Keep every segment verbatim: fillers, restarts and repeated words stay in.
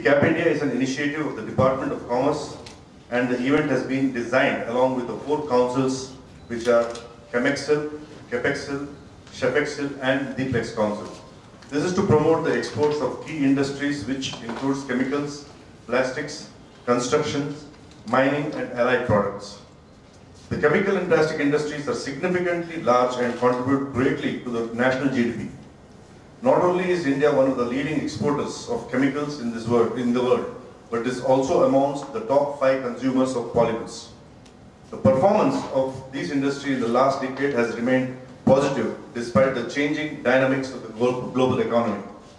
Cap India is an initiative of the Department of Commerce, and the event has been designed along with the four councils which are ChemExcel, CapExcel, ChefExcel and the Plex Council. This is to promote the exports of key industries which includes chemicals, plastics, construction, mining and allied products. The chemical and plastic industries are significantly large and contribute greatly to the national G D P. Not only is India one of the leading exporters of chemicals in, this world, in the world, but is also amongst the top five consumers of polymers. The performance of these industries in the last decade has remained positive despite the changing dynamics of the global economy.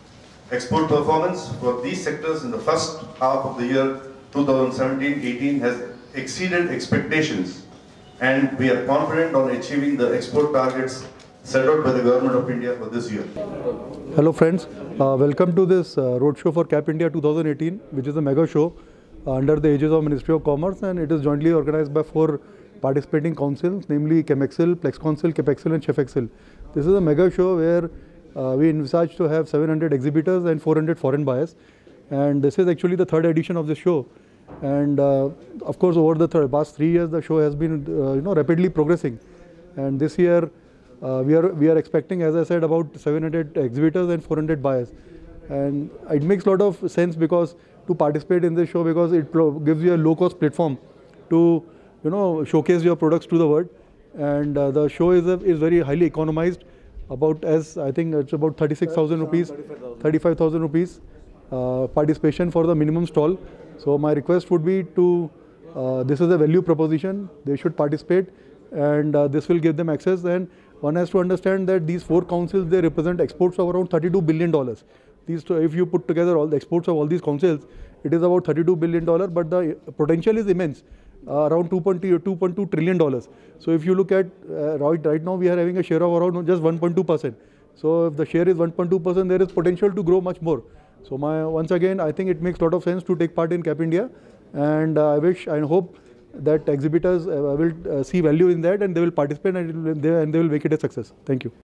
Export performance for these sectors in the first half of the year two thousand seventeen eighteen has exceeded expectations, and we are confident on achieving the export targets set out by the Government of India for this year. Hello friends, uh, welcome to this uh, roadshow for Cap India two thousand eighteen, which is a mega show uh, under the aegis of Ministry of Commerce, and it is jointly organized by four participating councils, namely ChemExcel, Plex Council, CapExcel and ChefExcel. This is a mega show where uh, we envisage to have seven hundred exhibitors and four hundred foreign buyers, and this is actually the third edition of this show. And uh, of course, over the th past three years, the show has been uh, you know rapidly progressing, and this year uh, we are we are expecting, as I said, about seven hundred exhibitors and four hundred buyers, and it makes a lot of sense because to participate in this show, because it gives you a low-cost platform to you know showcase your products to the world, and uh, the show is a, is very highly economized. About as I think it's about thirty-six thousand rupees, thirty-five thousand rupees uh, participation for the minimum stall. So my request would be to, uh, this is a value proposition, they should participate, and uh, this will give them access. And one has to understand that these four councils, they represent exports of around thirty-two billion dollars. These, if you put together all the exports of all these councils, it is about thirty-two billion dollars, but the potential is immense, uh, around two point two trillion dollars. So if you look at, uh, right, right now we are having a share of around just one point two percent. So if the share is one point two percent, there is potential to grow much more. So my, once again, I think it makes a lot of sense to take part in Cap India, and uh, I wish and hope that exhibitors uh, will uh, see value in that, and they will participate, and they, and they will make it a success. Thank you.